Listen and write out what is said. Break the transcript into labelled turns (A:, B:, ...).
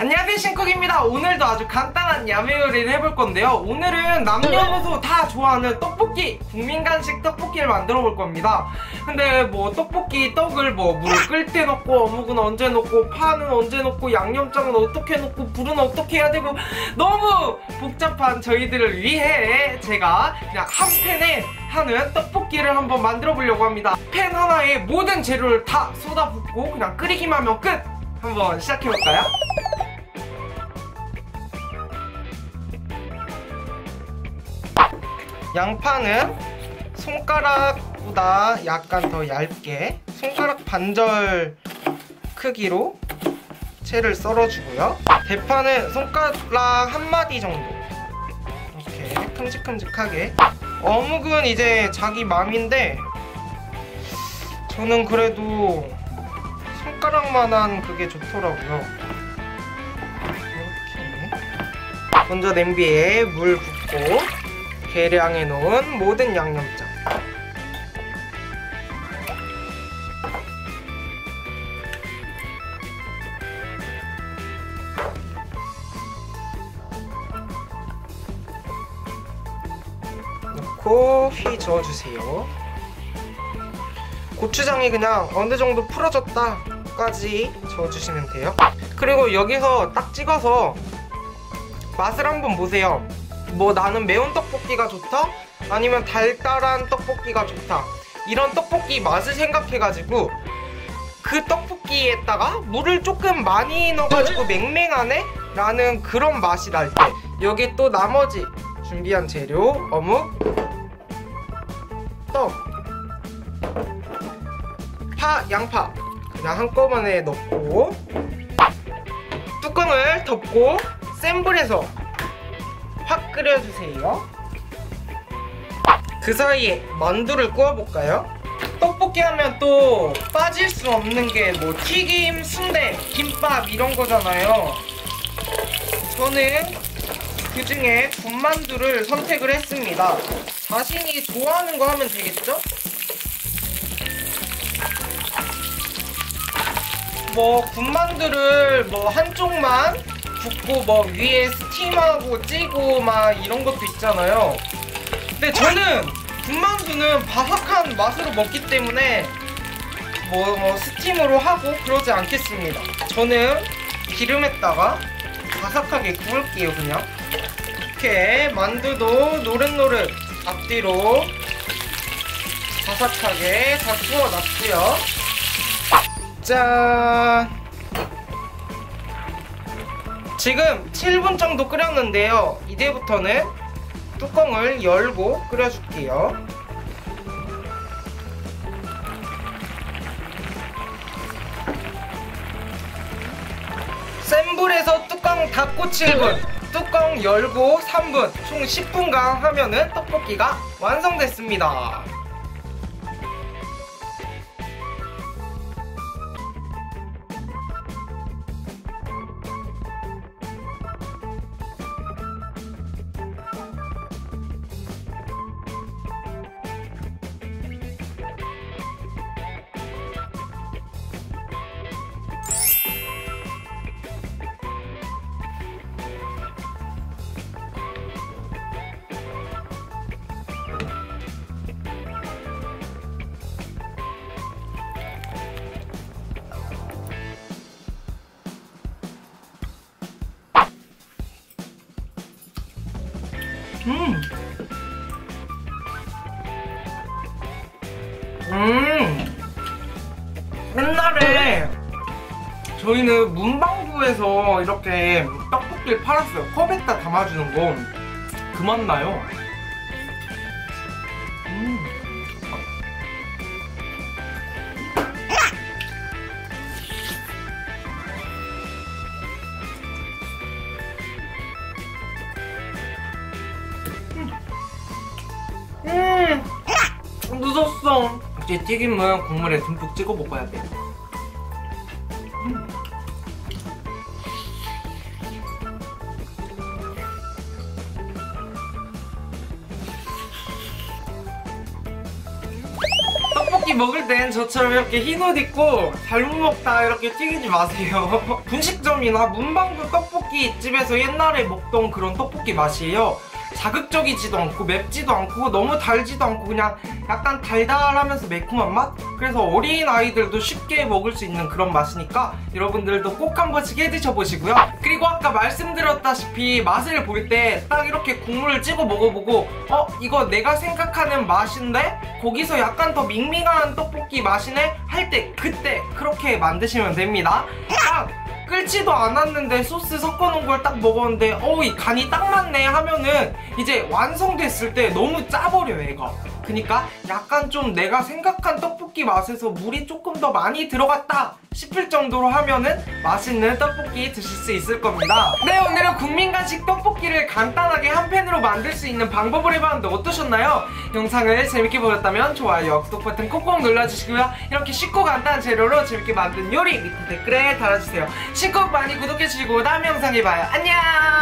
A: 안녕하세요, 신쿡입니다. 오늘도 아주 간단한 야매 요리를 해볼 건데요. 오늘은 남녀노소 다 좋아하는 떡볶이, 국민간식 떡볶이를 만들어 볼 겁니다. 근데 뭐 떡볶이 떡을 뭐 물 끓일 때 넣고, 어묵은 언제 넣고, 파는 언제 넣고, 양념장은 어떻게 넣고, 불은 어떻게 해야 되고, 너무 복잡한 저희들을 위해 제가 그냥 한 팬에 하는 떡볶이를 한번 만들어 보려고 합니다. 팬 하나에 모든 재료를 다 쏟아붓고 그냥 끓이기만 하면 끝! 한번 시작해볼까요? 양파는 손가락보다 약간 더 얇게 손가락 반절 크기로 채를 썰어주고요. 대파는 손가락 한 마디 정도 이렇게 큼직큼직하게. 어묵은 이제 자기 맘인데 저는 그래도 손가락만한 그게 좋더라고요. 이렇게 먼저 냄비에 물 붓고 계량해 놓은 모든 양념장, 넣고 휘 저어주세요. 고추장이 그냥 어느 정도 풀어졌다까지 저어주시면 돼요. 그리고 여기서 딱 찍어서 맛을 한번 보세요. 뭐 나는 매운 떡볶이가 좋다? 아니면 달달한 떡볶이가 좋다? 이런 떡볶이 맛을 생각해가지고 그 떡볶이에다가 물을 조금 많이 넣어가지고 맹맹하네? 라는 그런 맛이 날 때 여기 또 나머지 준비한 재료, 어묵, 떡, 파, 양파 그냥 한꺼번에 넣고 뚜껑을 덮고 센 불에서 확 끓여주세요. 그 사이에 만두를 구워볼까요? 떡볶이 하면 또 빠질 수 없는 게 뭐 튀김, 순대, 김밥 이런 거잖아요. 저는 그 중에 군만두를 선택을 했습니다. 자신이 좋아하는 거 하면 되겠죠? 뭐 군만두를 뭐 한쪽만 굽고 뭐 위에 스팀하고 찌고 막 이런 것도 있잖아요. 근데 저는 군만두는 바삭한 맛으로 먹기 때문에 뭐 스팀으로 하고 그러지 않겠습니다. 저는 기름에다가 바삭하게 구울게요. 그냥 이렇게 만두도 노릇노릇 앞뒤로 바삭하게 다 구워놨고요. 짠! 지금 7분 정도 끓였는데요. 이제부터는 뚜껑을 열고 끓여줄게요. 센 불에서 뚜껑 닫고 7분, 뚜껑 열고 3분, 총 10분간 하면은 떡볶이가 완성됐습니다. 옛날에 저희는 문방구에서 이렇게 떡볶이를 팔았어요. 컵에다 담아주는 거. 그 맛 나요. 무섭어. 역시 튀김은 국물에 듬뿍 찍어 먹어야 돼. 떡볶이 먹을 땐 저처럼 이렇게 흰 옷 입고 잘못 먹다 이렇게 튀기지 마세요. 분식점이나 문방구 떡볶이 집에서 옛날에 먹던 그런 떡볶이 맛이에요. 자극적이지도 않고 맵지도 않고 너무 달지도 않고 그냥 약간 달달하면서 매콤한 맛? 그래서 어린 아이들도 쉽게 먹을 수 있는 그런 맛이니까 여러분들도 꼭 한 번씩 해 드셔보시고요. 그리고 아까 말씀드렸다시피 맛을 볼 때 딱 이렇게 국물을 찍어 먹어보고 이거 내가 생각하는 맛인데 거기서 약간 더 밍밍한 떡볶이 맛이네 할 때 그때 그렇게 만드시면 됩니다. 딱 끓지도 않았는데 소스 섞어놓은 걸 딱 먹었는데 이 간이 딱 맞네 하면은 이제 완성됐을 때 너무 짜버려 얘가. 그니까 약간 좀 내가 생각한 떡볶이 맛에서 물이 조금 더 많이 들어갔다 싶을 정도로 하면은 맛있는 떡볶이 드실 수 있을 겁니다. 네, 오늘은 국민간식 떡볶이를 간단하게 한 팬으로 만들 수 있는 방법을 해봤는데 어떠셨나요? 영상을 재밌게 보셨다면 좋아요, 구독 버튼 콕콕 눌러주시고요. 이렇게 쉽고 간단한 재료로 재밌게 만든 요리 밑에 댓글에 달아주세요. 꼭 많이 구독해주시고 다음 영상에 봐요. 안녕!